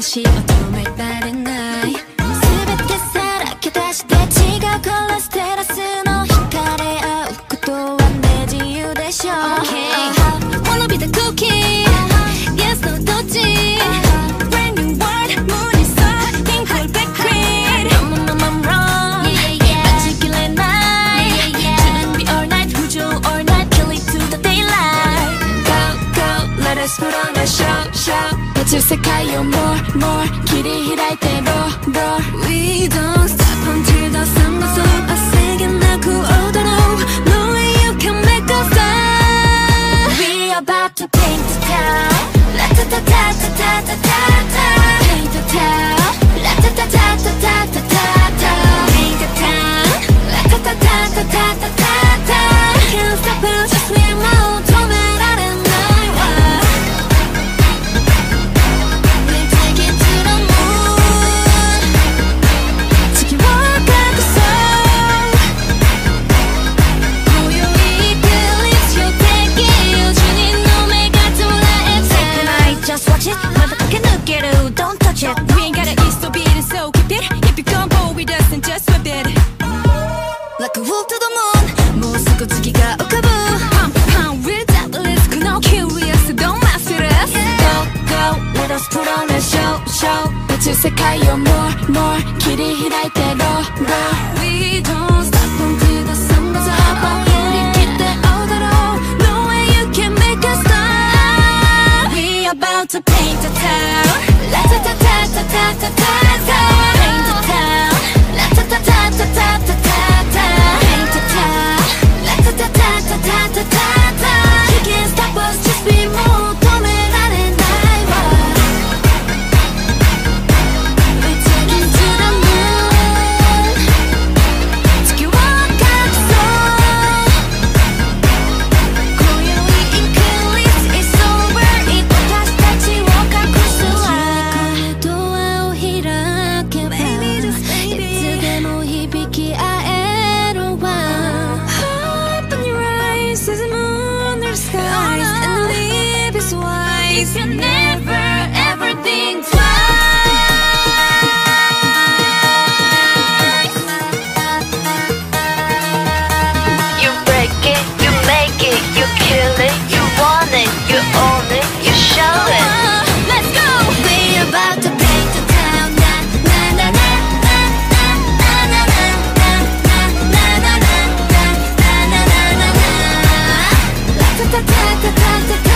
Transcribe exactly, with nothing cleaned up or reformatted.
足を止められない。全てさらけ出して違うコレステラスの惹かれ合うことはね自由でしょう。 Okay wanna be the cookie Yes no どっち Brand new world 無理さ Think we'll be queen I'm I'm I'm wrong 断ち切れない準備 all night 不条 all night Kill it to the daylight Go go let us put on a show show 宇宙世界を more more 切り開いて roll roll We don't stop until the sun goes up 焦げなく踊ろう No way you can make us stop We are about to paint the town La ta ta ta ta ta ta ta ta Paint the town La ta ta ta ta ta ta ta ta Paint the town La ta ta ta ta ta ta ta ta Can't stop us just me and my 止められないわDon't touch it. We ain't gotta eat so beat it, so keep it. If you come bold with us, then just whip it. Like a wolf to the moon. もうすぐ月が浮かぶ。Pump pump without the risk. No curious, don't mess with us. Go go, let us put on a show show. 宇宙世界を more more 切り開いて roll roll. We don't stop until the sun goes up. 振り切って踊ろう。No way you can make us stop. We about to paint the town. La ta ta ta ta ta ta ta ta Paint the town La ta ta ta ta ta ta ta ta Paint the town La ta ta ta ta ta ta ta ta You can't stop us, just be more 止められないわ We're taking to the moon 月を隠そう今宵 Eclipse is over 私たちを隠すわIf you never ever think twice You break it, you make it, you kill it, you want it, you own it, you show it uh, Let's go! We're about to paint the town Na na na na na na na na na na na na na na na na na na La ta ta ta ta ta ta